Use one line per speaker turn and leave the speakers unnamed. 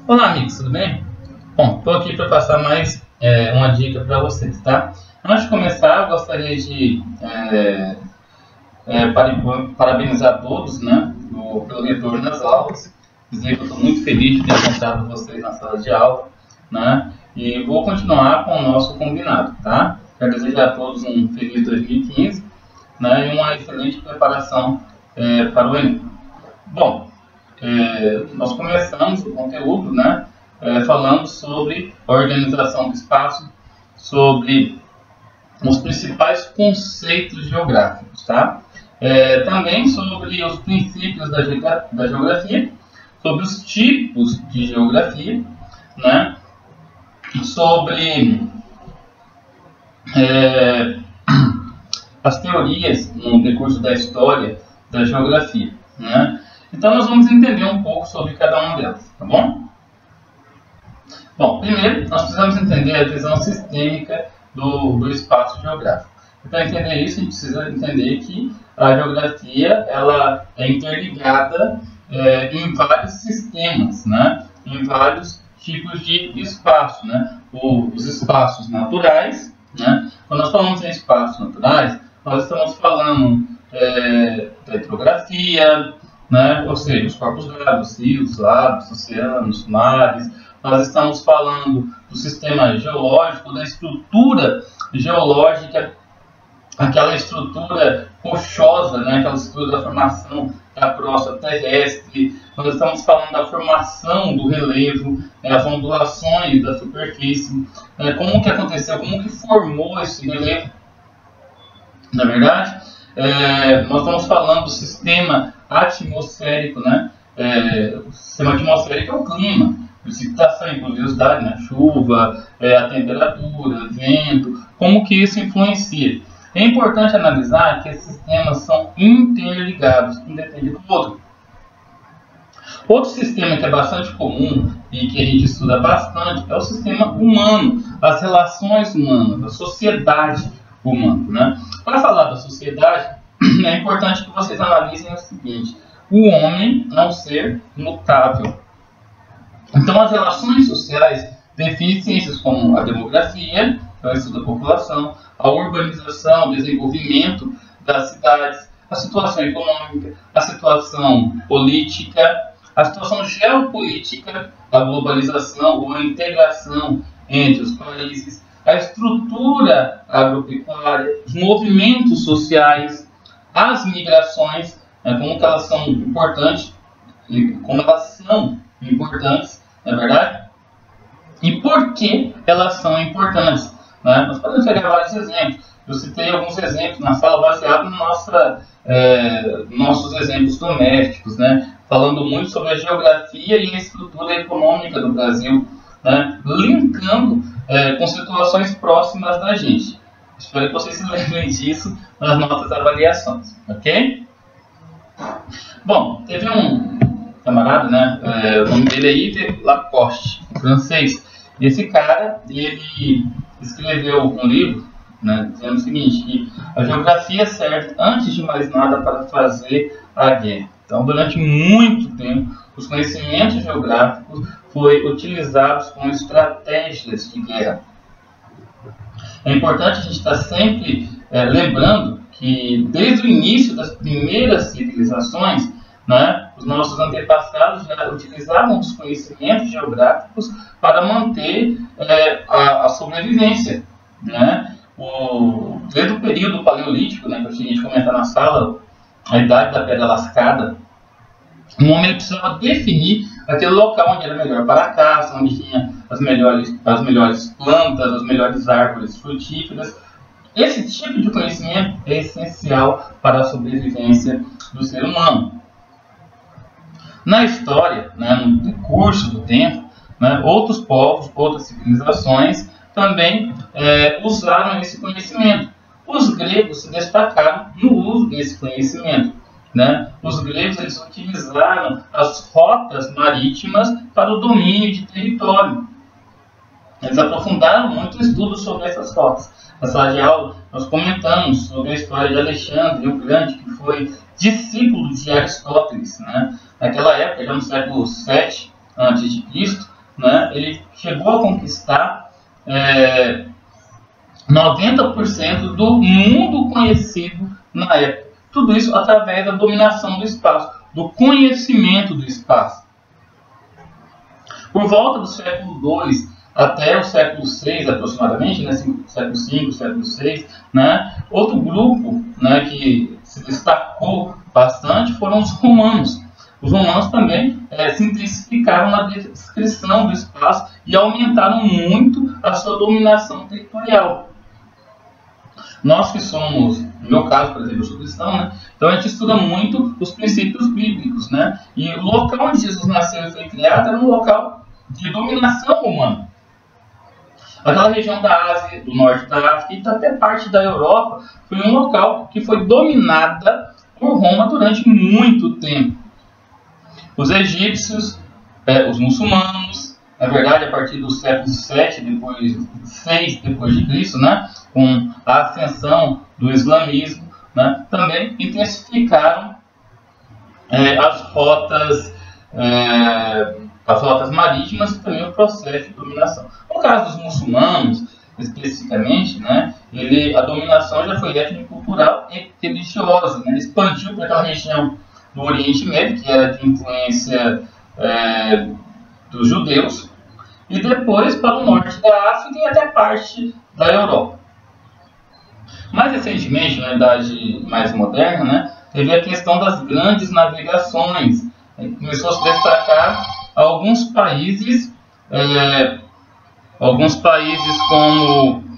Olá amigos, tudo bem? Bom, estou aqui para passar mais uma dica para vocês, tá? Antes de começar, eu gostaria de parabenizar todos, né, pelo retorno das aulas, dizer que eu estou muito feliz de ter encontrado vocês na sala de aula, né, e vou continuar com o nosso combinado, tá? Quero desejar a todos um feliz 2015, né, e uma excelente preparação para o Enem. Bom, nós começamos o conteúdo, né, falando sobre a organização do espaço, sobre os principais conceitos geográficos, tá? Também sobre os princípios da geografia, sobre os tipos de geografia, né, sobre as teorias no decurso da história da geografia, né? Então nós vamos entender um pouco sobre cada uma delas, tá bom? Bom, primeiro nós precisamos entender a visão sistêmica do espaço geográfico. Para entender isso, a gente precisa entender que a geografia ela é interligada em vários sistemas, né? Em vários tipos de espaço, né? Os espaços naturais, né? Quando nós falamos em espaços naturais, nós estamos falando da hidrografia, né? Ou seja, os corpos d'água, rios, lagos, oceanos, mares. Nós estamos falando do sistema geológico, da estrutura geológica, aquela estrutura rochosa, né? Aquela estrutura da formação da crosta terrestre. Nós estamos falando da formação do relevo, as ondulações da superfície, como que aconteceu, como que formou esse relevo. Na verdade, nós estamos falando do sistema atmosférico, né? O sistema atmosférico é o clima, precipitação e pluviosidade, né? Chuva, a temperatura, vento, como que isso influencia. É importante analisar que esses sistemas são interligados, um depende do outro. Outro sistema que é bastante comum e que a gente estuda bastante é o sistema humano, as relações humanas, a sociedade humana, né? Para falar da sociedade, é importante que vocês analisem o seguinte: o homem é um ser mutável. Então, as relações sociais definem ciências como a demografia, que é o estudo da população, a urbanização, o desenvolvimento das cidades, a situação econômica, a situação política, a situação geopolítica, a globalização ou a integração entre os países, a estrutura agropecuária, os movimentos sociais, as migrações, como que elas são importantes, não é verdade? E por que elas são importantes, né? Nós podemos pegar vários exemplos. Eu citei alguns exemplos na sala baseado nos nossos exemplos domésticos, né? Falando muito sobre a geografia e a estrutura econômica do Brasil, né? Linkando com situações próximas da gente. Espero que vocês se lembrem disso nas nossas avaliações, ok? Bom, teve um camarada, né? O nome dele é Yves Lacoste, francês. E esse cara, ele escreveu um livro, né, dizendo o seguinte, que a geografia serve, antes de mais nada, para fazer a guerra. Então, durante muito tempo, os conhecimentos geográficos foram utilizados como estratégias de guerra. É importante a gente estar sempre lembrando que, desde o início das primeiras civilizações, né, os nossos antepassados já utilizavam os conhecimentos geográficos para manter a sobrevivência, né? Desde o período paleolítico, né, que a gente comenta na sala, a idade da pedra lascada, o homem precisava definir aquele local onde era melhor para a caça, onde tinha as melhores plantas, as melhores árvores frutíferas. Esse tipo de conhecimento é essencial para a sobrevivência do ser humano. Na história, né, no decurso do tempo, né, outros povos, outras civilizações também usaram esse conhecimento. Os gregos se destacaram no uso desse conhecimento, né? Os gregos eles utilizaram as rotas marítimas para o domínio de território. Eles aprofundaram muito o estudo sobre essas rotas. Na sala de aula, nós comentamos sobre a história de Alexandre o Grande, que foi discípulo de Aristóteles, né? Naquela época, já no século VII a.C., né, ele chegou a conquistar 90% do mundo conhecido na época. Tudo isso através da dominação do espaço, do conhecimento do espaço. Por volta do século II até o século VI, aproximadamente, né, século V, século VI, né, outro grupo, né, que se destacou bastante foram os romanos. Os romanos também se intensificaram na descrição do espaço e aumentaram muito a sua dominação territorial. Nós que somos, no meu caso, por exemplo, eu sou cristão, né? Então a gente estuda muito os princípios bíblicos, né? E o local onde Jesus nasceu e foi criado era um local de dominação romana. Aquela região da Ásia, do norte da África e até parte da Europa foi um local que foi dominada por Roma durante muito tempo. Os egípcios, os muçulmanos, na verdade a partir do século VII, depois de Cristo, né, com a ascensão do islamismo, né, também intensificaram as rotas marítimas e também o processo de dominação. No caso dos muçulmanos, especificamente, né, a dominação já foi étnico-cultural e religiosa, né, ele expandiu para aquela região do Oriente Médio, que era de influência dos judeus, e depois para o norte da África e até parte da Europa. Mais recentemente, na idade mais moderna, né, teve a questão das grandes navegações. Começou a se destacar alguns países como